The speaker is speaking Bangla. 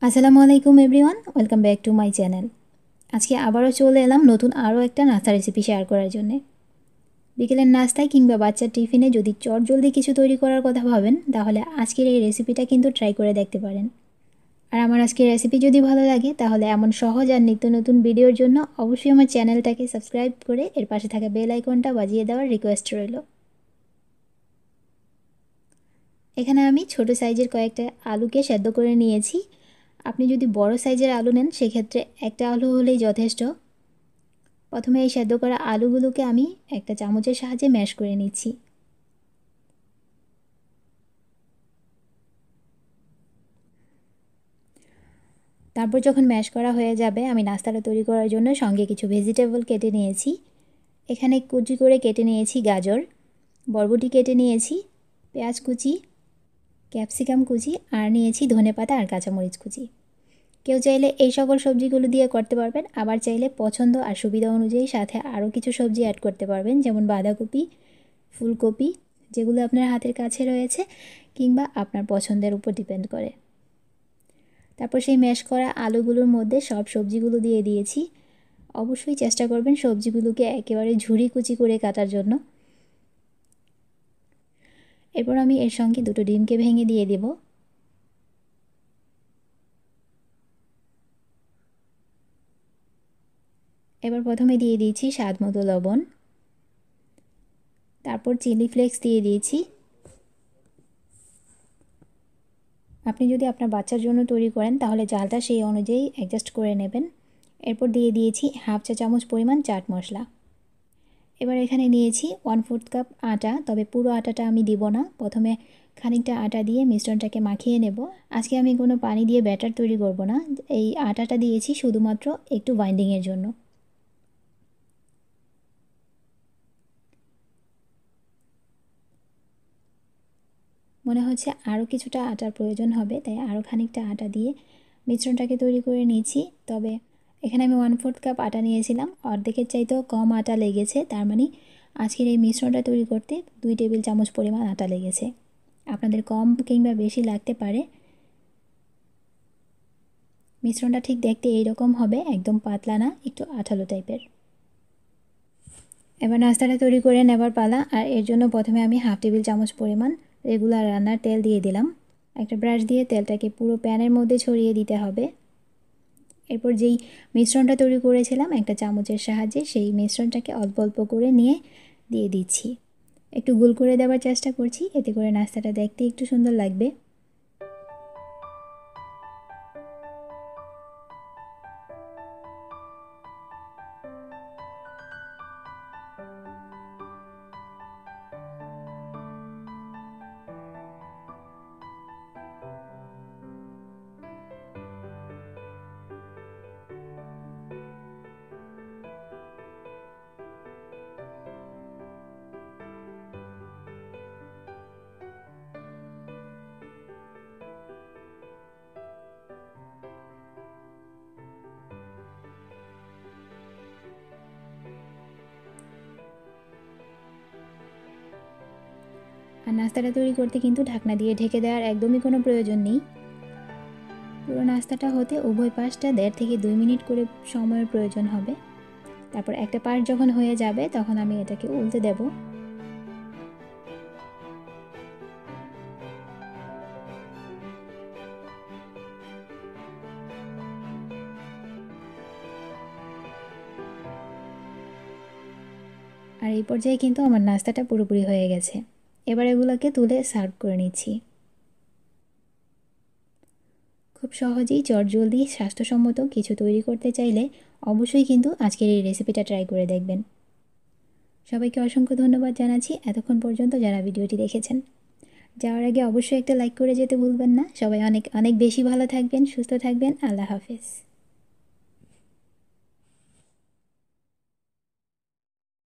আসসালামু আলাইকুম everyone, welcome back to my channel. আজকে আবারও চলে এলাম নতুন আরও একটা নাস্তা রেসিপি শেয়ার করার জন্যে। বিকেলের নাস্তায় কিংবা বাচ্চার টিফিনে যদি চটজলদি কিছু তৈরি করার কথা ভাবেন, তাহলে আজকের এই রেসিপিটা কিন্তু ট্রাই করে দেখতে পারেন। আর আমার আজকের রেসিপি যদি ভালো লাগে, তাহলে এমন সহজ আর নিত্য নতুন ভিডিওর জন্য অবশ্যই আমার চ্যানেলটাকে সাবস্ক্রাইব করে এর পাশে থাকা বেল আইকনটা বাজিয়ে দেওয়ার রিকোয়েস্ট রইল। এখানে আমি ছোট সাইজের কয়েকটা আলুকে সেদ্ধ করে নিয়েছি। আপনি যদি বড় সাইজের আলু নেন, সেক্ষেত্রে একটা আলু হলেই যথেষ্ট। প্রথমে এই সেদ্ধ করা আলুগুলোকে আমি একটা চামচের সাহায্যে ম্যাশ করে নিচ্ছি। তারপর যখন ম্যাশ করা হয়ে যাবে, আমি নাস্তাটা তৈরি করার জন্য সঙ্গে কিছু ভেজিটেবল কেটে নিয়েছি। এখানে কুচি করে কেটে নিয়েছি গাজর, বরবটি কেটে নিয়েছি, পেঁয়াজ কুচি, ক্যাপসিকাম কুচি, আর নিয়েছি ধনেপাতা আর কাঁচামরিচ কুচি। কেউ চাইলে এই সকল সবজিগুলো দিয়ে করতে পারবেন, আবার চাইলে পছন্দ আর সুবিধা অনুযায়ী সাথে আরও কিছু সবজি অ্যাড করতে পারবেন, যেমন বাঁধাকপি, ফুলকপি, যেগুলো আপনার হাতের কাছে রয়েছে, কিংবা আপনার পছন্দের উপর ডিপেন্ড করে। তারপর সেই ম্যাশ করা আলুগুলোর মধ্যে সব সবজিগুলো দিয়ে দিয়েছি। অবশ্যই চেষ্টা করবেন সবজিগুলোকে একেবারে ঝুরি কুচি করে কাটার জন্য। এরপর আমি এর সঙ্গে দুটো ডিমকে ভেঙে দিয়ে দেব। এবার প্রথমে দিয়ে দিয়েছি স্বাদ মতো লবণ, তারপর চিলি ফ্লেক্স দিয়ে দিয়েছি। আপনি যদি আপনার বাচ্চার জন্য তৈরি করেন, তাহলে ঝালটা সেই অনুযায়ী অ্যাডজাস্ট করে নেবেন। এরপর দিয়ে দিয়েছি হাফ চা চামচ পরিমাণ চাট মশলা। এবার এখানে নিয়েছি 1/4 কাপ আটা, তবে পুরো আটাটা আমি দিব না। প্রথমে খানিকটা আটা দিয়ে মিশ্রণটাকে মাখিয়ে নেব। আজকে আমি কোনো পানি দিয়ে ব্যাটার তৈরি করব না, এই আটাটা দিয়েছি শুধুমাত্র একটু বাইন্ডিংয়ের জন্য। মনে হচ্ছে আরও কিছুটা আটার প্রয়োজন হবে, তাই আরও খানিকটা আটা দিয়ে মিশ্রণটাকে তৈরি করে নিয়েছি। তবে এখানে আমি 1/4 কাপ আটা নিয়েছিলাম, অর্ধেকের চাইতেও কম আটা লেগেছে। তার মানে আজকের এই মিশ্রণটা তৈরি করতে 2 টেবিল চামচ পরিমাণ আটা লেগেছে। আপনাদের কম কিংবা বেশি লাগতে পারে। মিশ্রণটা ঠিক দেখতে এইরকম হবে, একদম পাতলা না, একটু আঠালো টাইপের। এবার নাস্তাটা তৈরি করে নেবার পালা। আর এর জন্য প্রথমে আমি হাফ টেবিল চামচ পরিমাণ রেগুলার রান্নার তেল দিয়ে দিলাম। একটা ব্রাশ দিয়ে তেলটাকে পুরো প্যানের মধ্যে ছড়িয়ে দিতে হবে। এরপর যেই মিশ্রণটা তৈরি করেছিলাম একটা চামচের সাহায্যে, সেই মিশ্রণটাকে অল্প অল্প করে নিয়ে দিয়ে দিচ্ছি। একটু গোল করে দেওয়ার চেষ্টা করছি, এতে করে নাস্তাটা দেখতে একটু সুন্দর লাগবে। আর নাস্তাটা তৈরি করতে কিন্তু ঢাকনা দিয়ে ঢেকে দেওয়ার একদমই কোনো প্রয়োজন নেই। পুরো নাস্তাটা হতে উভয় পাশটা 1.5 থেকে 2 মিনিট করে সময়ের প্রয়োজন হবে। তারপর একটা পাশ যখন হয়ে যাবে, তখন আমি এটাকে উল্টে দেব। আর এই পর্যায়ে কিন্তু আমার নাস্তাটা পুরোপুরি হয়ে গেছে। এবার এগুলোকে তুলে সার্ভ করে নিচ্ছি। খুব সহজেই চটজলদি স্বাস্থ্যসম্মত কিছু তৈরি করতে চাইলে অবশ্যই কিন্তু আজকের এই রেসিপিটা ট্রাই করে দেখবেন। সবাইকে অসংখ্য ধন্যবাদ জানাচ্ছি এতক্ষণ পর্যন্ত যারা ভিডিওটি দেখেছেন। যাওয়ার আগে অবশ্যই একটা লাইক করে যেতে ভুলবেন না। সবাই অনেক অনেক বেশি ভালো থাকবেন, সুস্থ থাকবেন। আল্লাহ হাফেজ।